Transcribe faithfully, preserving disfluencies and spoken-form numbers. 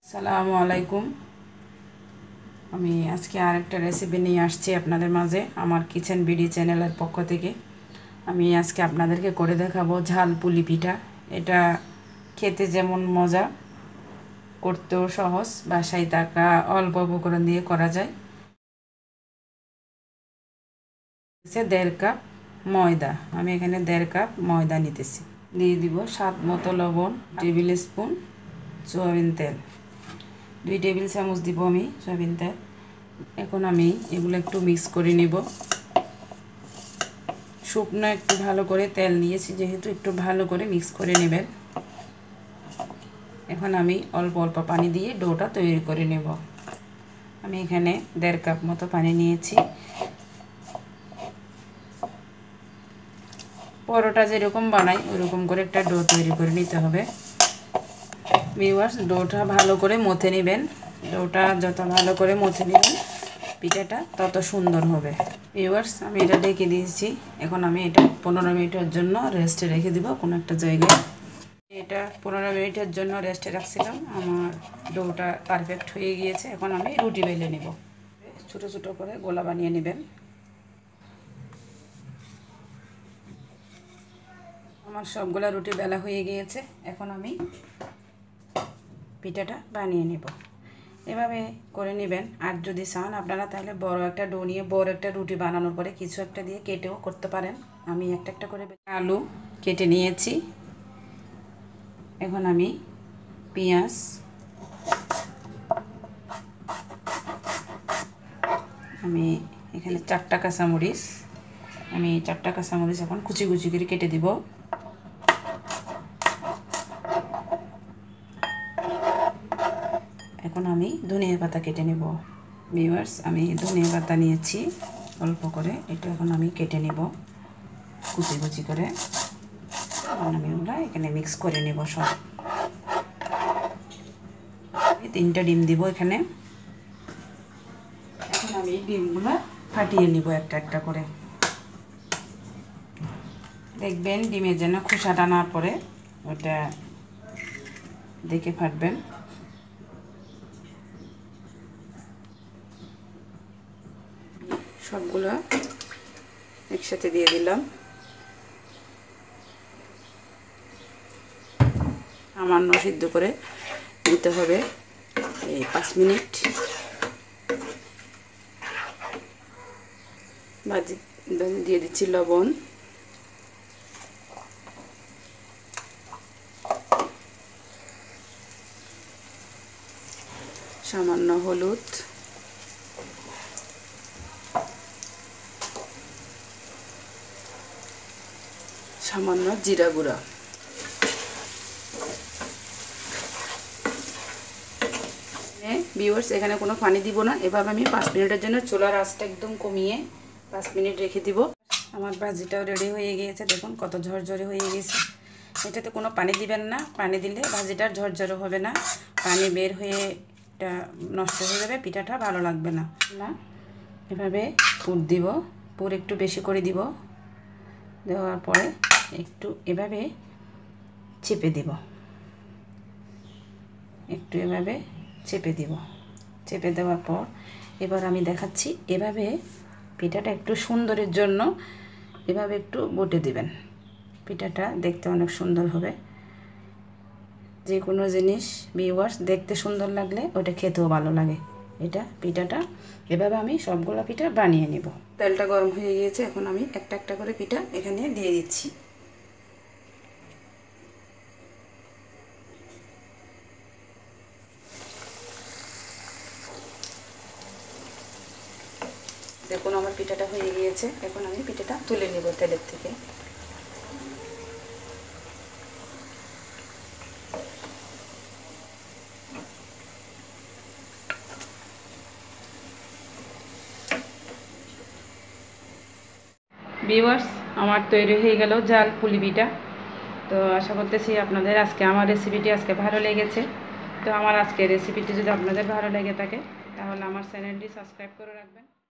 আসসালামু আলাইকুম। আমি আজকে আরেকটা রেসিপি নিয়ে আসছি আপনাদের মাঝে আমার কিচেন বিডি চ্যানেলের পক্ষ থেকে। আমি আজকে আপনাদেরকে করে দেখাবো ঝাল পুলি পিঠা। এটা খেতে যেমন মজা, করতেও সহজ, বাসায় থাকা অল্প উপকরণ দিয়ে করা যায়। দেড় কাপ ময়দা, আমি এখানে দেড় কাপ ময়দা নিতেছি। দিয়ে দিব স্বাদ মতো লবণ, টেবিল স্পুন সয়াবিন তেল, দুই টেবিল চামচ দিব আমি সয়াবিন তেল। এখন আমি এগুলো একটু মিক্স করে নিব। শুকনো একটু ভালো করে তেল নিয়েছি যেহেতু, একটু ভালো করে মিক্স করে নেবেন। এখন আমি অল্প অল্প পানি দিয়ে ডোটা তৈরি করে নেব। আমি এখানে দেড় কাপ মতো পানি নিয়েছি। পরোটা যেরকম বানাই ওরকম করে একটা ডো তৈরি করে নিতে হবে। ভিউয়ার্স, ডোটা ভালো করে মথে নেবেন। ডোটা যত ভালো করে মথে নেবেন পিঠাটা তত সুন্দর হবে। ভিউয়ার্স, আমি এটা ঢেকে দিয়েছি। এখন আমি এটা পনেরো মিনিটের জন্য রেস্টে রেখে দিব কোনো একটা জায়গায়। এটা পনেরো মিনিটের জন্য রেস্টে রাখছিলাম। আমার ডোটা পারফেক্ট হয়ে গিয়েছে। এখন আমি রুটি বেলে নেব। ছোটো ছোটো করে গোলা বানিয়ে নেবেন। আমার সবগুলা রুটি বেলা হয়ে গিয়েছে। এখন আমি পিঠাটা বানিয়ে নেব। এভাবে করে নেবেন। আর যদি চান আপনারা তাহলে বড় একটা ডো নিয়ে বড় একটা রুটি বানানোর পরে কিছু একটা দিয়ে কেটেও করতে পারেন। আমি একটা একটা করে আলু কেটে নিয়েছি। এখন আমি পেঁয়াজ, আমি এখানে চারটা কাঁচামরিচ, আমি চারটা কাঁচামরিচ এখন কুচি কুচি করে কেটে দিব। এখন আমি ধনিয়া পাতা কেটে নেব। ভিউয়ার্স, আমি ধনিয়া পাতা নিয়েছি অল্প করে, এটা এখন আমি কেটে নেব কুচি কুচি করে। এখন আমি ওগুলো এখানে মিক্স করে নেব সব। তিনটা ডিম দিব এখানে। এখন আমি ডিমগুলো ফাটিয়ে নিব একটা একটা করে। দেখবেন ডিমের যেন খোসাটা না পড়ে, ওটা দেখে ফাটবেন। সবগুলো একসাথে দিয়ে দিলাম। সামান্য সিদ্ধ করে দিতে হবে এই পাঁচ মিনিট। ভাজি দিয়ে দিচ্ছি লবণ, সামান্য হলুদ, সামান্য জিরা গুঁড়া। ভিউয়ার্স, এখানে কোনো পানি দিব না। এভাবে আমি পাঁচ মিনিটের জন্য চুলার আঁচটা একদম কমিয়ে পাঁচ মিনিট রেখে দিব। আমার ভাজিটাও রেডি হয়ে গিয়েছে। দেখুন কত ঝরঝরে হয়ে গেছে। এটাতে কোনো পানি দিবেন না। পানি দিলে ভাজিটার ঝরঝরে হবে না, পানি বের হয়ে এটা নষ্ট হয়ে যাবে, পিঠাটা ভালো লাগবে না। না, এভাবে পুর দিব। পুর একটু বেশি করে দিব। দেওয়ার পরে একটু এভাবে চেপে দিব, একটু এভাবে চেপে দিব। চেপে দেওয়ার পর এবার আমি দেখাচ্ছি। এভাবে পিঠাটা একটু সুন্দরের জন্য এভাবে একটু বটে দিবেন। পিঠাটা দেখতে অনেক সুন্দর হবে। যে কোনো জিনিস ভিউয়ার্স দেখতে সুন্দর লাগলে ওটা খেতেও ভালো লাগে। এটা পিঠাটা এভাবে আমি সবগুলো পিঠা বানিয়ে নেব। তেলটা গরম হয়ে গিয়েছে। এখন আমি একটা একটা করে পিঠা এখানে দিয়ে দিচ্ছি। দেখুন আমার পিঠাটা হয়ে গিয়েছে। এখন আমি পিঠাটা তুলে নেব তেলের থেকে। ভিউয়ার্স, আমার তৈরি হয়ে গেল জাল পুলি পিঠা। তো আশা করতেছি আপনাদের আজকে আমার রেসিপিটি আজকে ভালো লেগেছে। তো আমার আজকে রেসিপিটি যদি আপনাদের ভালো লেগে থাকে তাহলে আমার চ্যানেলটি সাবস্ক্রাইব করে রাখবেন।